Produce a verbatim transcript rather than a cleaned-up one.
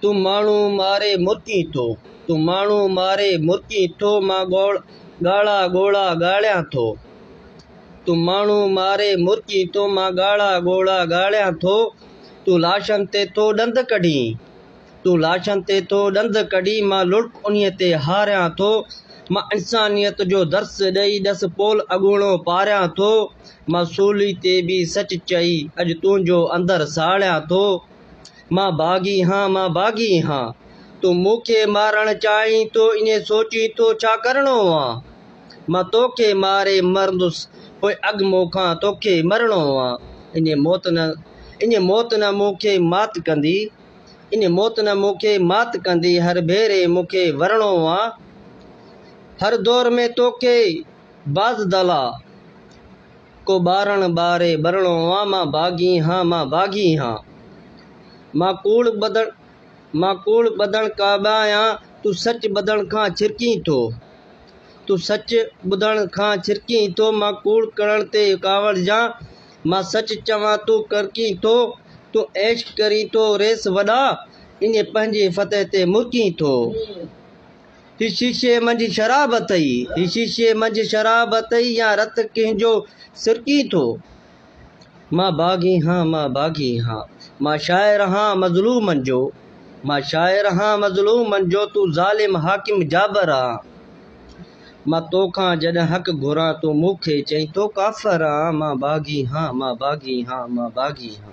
तू माण्हू मारे मुर्की थो, तू माण्हू मारे मुर्की थो, मां गोड़ गाड़ा गोड़ा गाड़ियां थो। तू माण्हू मारे मुर्की थो, मां गाड़ा गोड़ा गाड़ियां थो। तू लाशन ते थो ॾंद कढी, तू लाशन ते थो ॾंद कढी, मां लुड़क उन्हीअ ते हारियां थो। मां इंसानियत जो दर्स ॾेई ॾस पोल अॻूणो पारियां थो। मां सूली ते बि सच चई अॼु तुंहिंजो अंदर साड़ियां थो। मां बाग़ी हाँ मां बाग़ी हाँ, तू मूंखे मारण चाहीं थो, इन सोची थो छा करणो आहे। मां तोखे मारे मरंदुसि पोइ अॻु मूंखां तोखे मरणो आहे। इन मौत न इन मौत न मूंखे मात कंदी, इन मौत न मूंखे मात कंदी, हर भेरे मूंखे वरणो आहे। हर दौर में तोखे बाज़ दला को ॿारण ॿारे भरणो आहे। मां बाग़ी हाँ मां बाग़ी हाँ, मां कूड़ ॿधण मां कूड़ ॿधण काॿायां, तू सच ॿधण खां छिरकी थो, तू सच ॿुधण खां छिरकी थो। मां कूड़ करण ते कावड़जां, मां सच चवां तू करकी थो। तू ऐश करी थो रेस वॾा, इन पंहिंजे फतेह ते मुर्की थो। ही शीशे मंझि शराब अथई, ही शीशे मंझि शराब अथई, या रत कंहिंजो सिरकी थो। मां बाग़ी हाँ मां बाग़ी हाँ, मां शाइर हाँ मज़लूमनि जो, मां शाइर हाँ मज़लूमनि जो, तू ज़ालिम हाकिम जाबर आ। मां तोखां जॾहिं हक़ घुरां तू मूंखे चईं थो काफ़िर आ। मां बाग़ी हाँ मां बाग़ी हाँ मां बाग़ी हाँ।